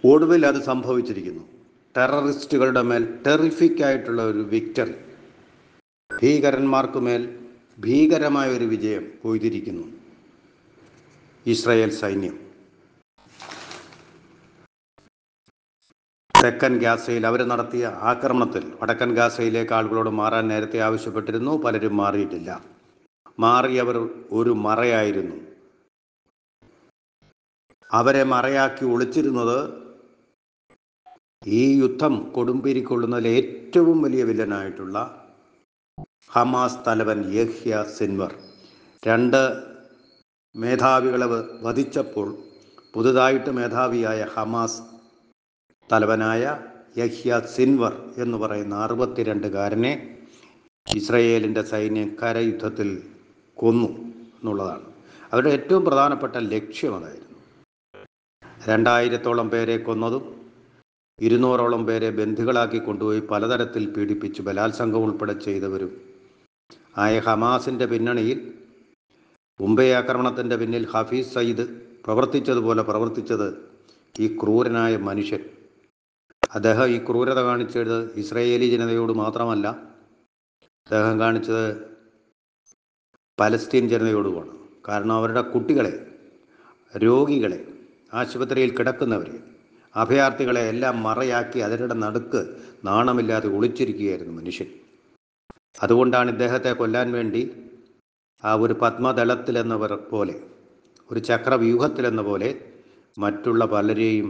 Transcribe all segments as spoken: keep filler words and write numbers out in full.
ഒടുവിൽ അത് സംഭവിച്ചിരിക്കുന്നു. ടെററിസ്റ്റുകളുടെ മേൽ ടെറിഫിക് ആയിട്ടുള്ള ഒരു വിക്ടറി, ഭീകരന്മാർക്ക് മേൽ ഭീകരമായ ഒരു വിജയം കൊയ്തിരിക്കുന്നു ഇസ്രായേൽ സൈന്യം. തെക്കൻ ഗാസയിൽ അവർ നടത്തിയ ആക്രമണത്തിൽ വടക്കൻ ഗാസയിലേക്ക് ആളുകളോട് മാറാൻ നേരത്തെ ആവശ്യപ്പെട്ടിരുന്നു. പലരും മാറിയിട്ടില്ല. മാറിയവർ ഒരു മറയായിരുന്നു. അവരെ മറയാക്കി ഒളിച്ചിരുന്നത് ഈ യുദ്ധം കൊടുമ്പിരിക്കൊള്ളുന്നതിൽ ഏറ്റവും വലിയ വില്ലനായിട്ടുള്ള ഹമാസ് തലവൻ യഹ്യ സിൻവർ. രണ്ട് മേധാവികളെ വധിച്ചപ്പോൾ പുതുതായിട്ട് മേധാവിയായ ഹമാസ് തലവനായ യഹ്യ സിൻവർ എന്ന് പറയുന്ന അറുപത്തിരണ്ടുകാരനെ ഇസ്രയേലിൻ്റെ സൈന്യം കരയുദ്ധത്തിൽ കൊന്നു എന്നുള്ളതാണ് അവരുടെ ഏറ്റവും പ്രധാനപ്പെട്ട ലക്ഷ്യം. അതായിരുന്നു രണ്ടായിരത്തോളം പേരെ കൊന്നതും ഇരുന്നൂറോളം പേരെ ബന്ദികളാക്കി കൊണ്ടുപോയി പലതരത്തിൽ പീഡിപ്പിച്ച് ബലാത്സംഗം ഉൾപ്പെടെ ചെയ്തവരും ആയ ഹമാസിൻ്റെ പിന്നണിയിൽ മുംബൈ ആക്രമണത്തിൻ്റെ പിന്നിൽ ഹഫീസ് സയ്യിദ് പ്രവർത്തിച്ചതുപോലെ പ്രവർത്തിച്ചത് ഈ ക്രൂരനായ മനുഷ്യൻ. അദ്ദേഹം ഈ ക്രൂരത കാണിച്ചത് ഇസ്രായേലി ജനതയോട് മാത്രമല്ല, അദ്ദേഹം കാണിച്ചത് പലസ്തീൻ ജനതയോടുമാണ്. കാരണം അവരുടെ കുട്ടികളെ, രോഗികളെ, ആശുപത്രിയിൽ കിടക്കുന്നവരെ, അഭയാർത്ഥികളെ എല്ലാം മറയാക്കി അതിരുടെ നടുക്ക് നാണമില്ലാതെ ഒളിച്ചിരിക്കുകയായിരുന്നു മനുഷ്യൻ. അതുകൊണ്ടാണ് ഇദ്ദേഹത്തെ കൊല്ലാൻ വേണ്ടി ആ ഒരു പത്മദളത്തിലെന്ന പോലെ, ഒരു ചക്രവ്യൂഹത്തിലെന്ന പോലെ മറ്റുള്ള പലരെയും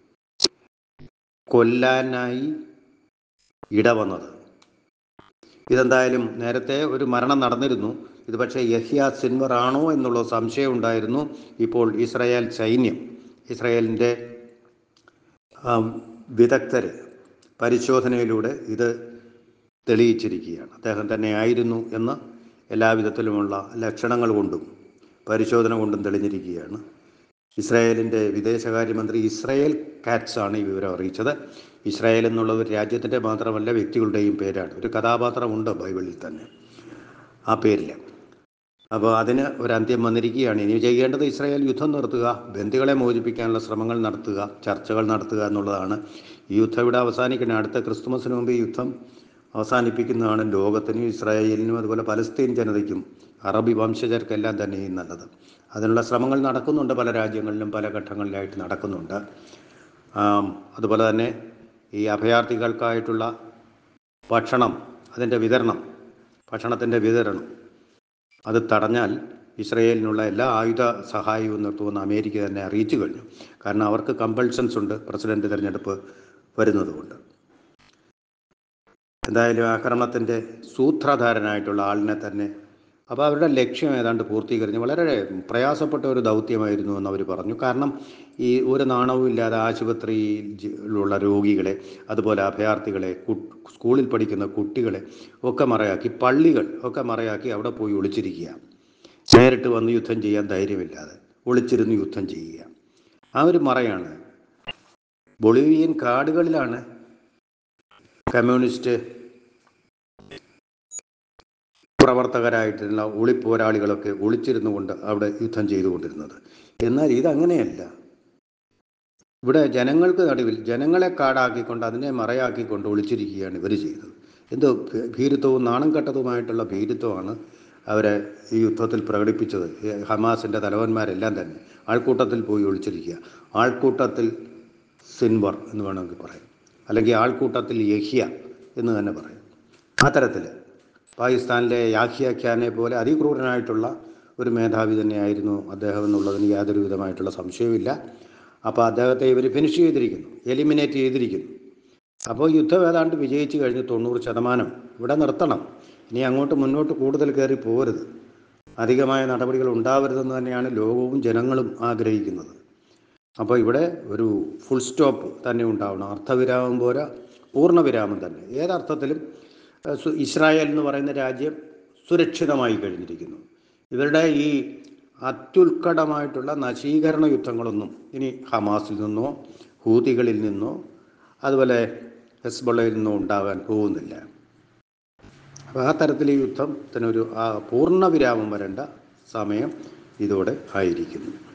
കൊല്ലാനായി ഇടവന്നത്. ഇതെന്തായാലും നേരത്തെ ഒരു മരണം നടന്നിരുന്നു. ഇത് പക്ഷേ യഹ്യ സിൻവർ ആണോ എന്നുള്ള സംശയം ഉണ്ടായിരുന്നു. ഇപ്പോൾ ഇസ്രായേൽ സൈന്യം, ഇസ്രായേലിൻ്റെ വിദഗ്ധർ പരിശോധനയിലൂടെ ഇത് തെളിയിച്ചിരിക്കുകയാണ്. അദ്ദേഹം തന്നെ ആയിരുന്നു എന്ന് എല്ലാവിധത്തിലുമുള്ള ലക്ഷണങ്ങൾ കൊണ്ടും പരിശോധന കൊണ്ടും തെളിഞ്ഞിരിക്കുകയാണ്. ഇസ്രായേലിൻ്റെ വിദേശകാര്യമന്ത്രി ഇസ്രായേൽ കാറ്റ്സ് ആണ് ഈ വിവരം അറിയിച്ചത്. ഇസ്രായേൽ എന്നുള്ളത് ഒരു രാജ്യത്തിൻ്റെ മാത്രമല്ല വ്യക്തികളുടെയും പേരാണ്. ഒരു കഥാപാത്രമുണ്ട് ബൈബിളിൽ തന്നെ ആ പേരിൽ. അപ്പോൾ അതിന് ഒരു അന്ത്യം വന്നിരിക്കുകയാണ്. ഇനി ചെയ്യേണ്ടത് ഇസ്രായേൽ യുദ്ധം നിർത്തുക, ബന്ദികളെ മോചിപ്പിക്കാനുള്ള ശ്രമങ്ങൾ നടത്തുക, ചർച്ചകൾ നടത്തുക എന്നുള്ളതാണ്. ഈ യുദ്ധം ഇവിടെ അവസാനിക്കണം. അടുത്ത ക്രിസ്തുമസിന് മുമ്പ് ഈ യുദ്ധം അവസാനിപ്പിക്കുന്നതാണ് ലോകത്തിനും ഇസ്രായേലിനും അതുപോലെ പലസ്തീൻ ജനതയ്ക്കും അറബി വംശജർക്കെല്ലാം തന്നെയും നല്ലത്. അതിനുള്ള ശ്രമങ്ങൾ നടക്കുന്നുണ്ട്, പല രാജ്യങ്ങളിലും പല ഘട്ടങ്ങളിലായിട്ട് നടക്കുന്നുണ്ട്. അതുപോലെ തന്നെ ഈ അഭയാർത്ഥികൾക്കായിട്ടുള്ള ഭക്ഷണം, അതിൻ്റെ വിതരണം, ഭക്ഷണത്തിൻ്റെ വിതരണം അത് തടഞ്ഞാൽ ഇസ്രയേലിനുള്ള എല്ലാ ആയുധ സഹായവും നിർത്തുമെന്ന് അമേരിക്ക തന്നെ അറിയിച്ചു കഴിഞ്ഞു. കാരണം അവർക്ക് കമ്പൾഷൻസ് ഉണ്ട് പ്രസിഡന്റ് തിരഞ്ഞെടുപ്പ് വരുന്നതുകൊണ്ട്. എന്തായാലും ആക്രമണത്തിൻ്റെ സൂത്രധാരനായിട്ടുള്ള ആളിനെ തന്നെ, അപ്പോൾ അവരുടെ ലക്ഷ്യം ഏതാണ്ട് പൂർത്തീകരിച്ചു. വളരെ പ്രയാസപ്പെട്ട ഒരു ദൗത്യമായിരുന്നു എന്ന് അവർ പറഞ്ഞു. കാരണം ഈ ഒരു നാണവും ഇല്ലാതെ ആശുപത്രിയിലുള്ള രോഗികളെ, അതുപോലെ അഭയാർത്ഥികളെ, സ്കൂളിൽ പഠിക്കുന്ന കുട്ടികളെ ഒക്കെ മറയാക്കി, പള്ളികൾ ഒക്കെ മറയാക്കി അവിടെ പോയി ഒളിച്ചിരിക്കുക. നേരിട്ട് വന്ന് യുദ്ധം ചെയ്യാൻ ധൈര്യമില്ലാതെ ഒളിച്ചിരുന്ന് യുദ്ധം ചെയ്യുക. ആ ഒരു മറയാണ്. ബൊളീവിയൻ കാടുകളിലാണ് കമ്മ്യൂണിസ്റ്റ് പ്രവർത്തകരായിട്ടുള്ള ഒളിപ്പോരാളികളൊക്കെ ഒളിച്ചിരുന്നു കൊണ്ട് അവിടെ യുദ്ധം ചെയ്തുകൊണ്ടിരുന്നത്. എന്നാൽ ഇതങ്ങനെയല്ല. ഇവിടെ ജനങ്ങൾക്ക് നടുവിൽ ജനങ്ങളെ കാടാക്കിക്കൊണ്ട് അതിനെ മറയാക്കിക്കൊണ്ട് ഒളിച്ചിരിക്കുകയാണ് ഇവർ ചെയ്തത്. എന്തോ ഭീരുത്വവും നാണം കെട്ടതുമായിട്ടുള്ള ഭീരുത്വമാണ് അവരെ ഈ യുദ്ധത്തിൽ പ്രകടിപ്പിച്ചത്. ഹമാസിൻ്റെ തലവന്മാരെല്ലാം തന്നെ ആൾക്കൂട്ടത്തിൽ പോയി ഒളിച്ചിരിക്കുക. ആൾക്കൂട്ടത്തിൽ സിൻവർ എന്ന് വേണമെങ്കിൽ പറയാം, അല്ലെങ്കിൽ ആൾക്കൂട്ടത്തിൽ യഹ്യ എന്ന് തന്നെ പറയാം. ആ തരത്തിൽ പാകിസ്ഥാനിലെ യാഹ്യ ഖാനെ പോലെ അതിക്രൂരനായിട്ടുള്ള ഒരു മേധാവി തന്നെയായിരുന്നു അദ്ദേഹം എന്നുള്ളതിന് യാതൊരു വിധമായിട്ടുള്ള സംശയവുമില്ല. അപ്പോൾ അദ്ദേഹത്തെ ഇവർ ഫിനിഷ് ചെയ്തിരിക്കുന്നു, എലിമിനേറ്റ് ചെയ്തിരിക്കുന്നു. അപ്പോൾ യുദ്ധം ഏതാണ്ട് വിജയിച്ചു കഴിഞ്ഞ് തൊണ്ണൂറ് ശതമാനം ഇവിടെ നിർത്തണം. ഇനി അങ്ങോട്ട് മുന്നോട്ട് കൂടുതൽ കയറി പോരുത്, അധികമായ നടപടികൾ ഉണ്ടാവരുതെന്ന് തന്നെയാണ് ലോകവും ജനങ്ങളും ആഗ്രഹിക്കുന്നത്. അപ്പോൾ ഇവിടെ ഒരു ഫുൾ സ്റ്റോപ്പ് തന്നെ ഉണ്ടാവണം. അർത്ഥവിരാമം പോരാ, പൂർണ്ണവിരാമം തന്നെ. ഏതർത്ഥത്തിലും ഇസ്രായേൽ എന്ന് പറയുന്ന രാജ്യം സുരക്ഷിതമായി കഴിഞ്ഞിരിക്കുന്നു. ഇവരുടെ ഈ അത്യുത്കടമായിട്ടുള്ള നശീകരണ യുദ്ധങ്ങളൊന്നും ഇനി ഹമാസിൽ നിന്നോ ഹൂതികളിൽ നിന്നോ അതുപോലെ ഹെസ്ബോളയിൽ നിന്നോ ഉണ്ടാകാൻ പോകുന്നില്ല. അപ്പോൾ ആ തരത്തിൽ ഈ യുദ്ധത്തിനൊരു പൂർണ്ണവിരാമം വരേണ്ട സമയം ഇതോടെ ആയിരിക്കുന്നു.